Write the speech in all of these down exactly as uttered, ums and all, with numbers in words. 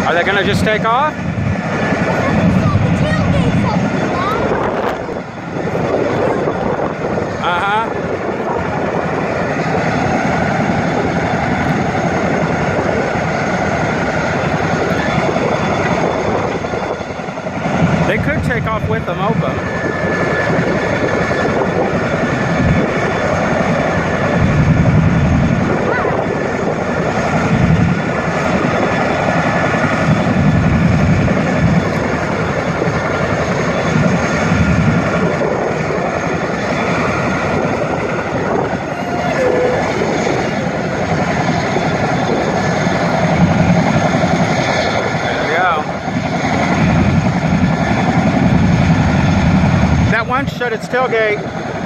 Are they gonna just take off? Uh-huh. They could take off with them open. One shut its tailgate.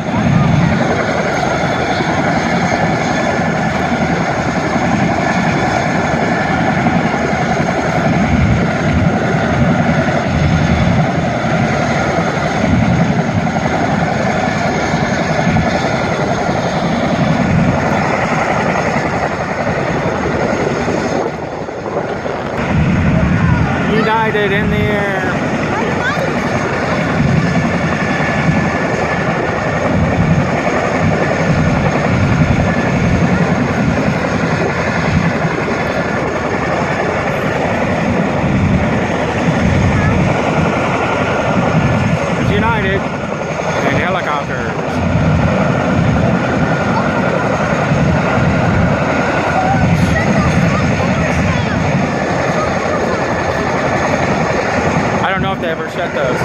United in the air. United and helicopters. I don't know if they ever shut those.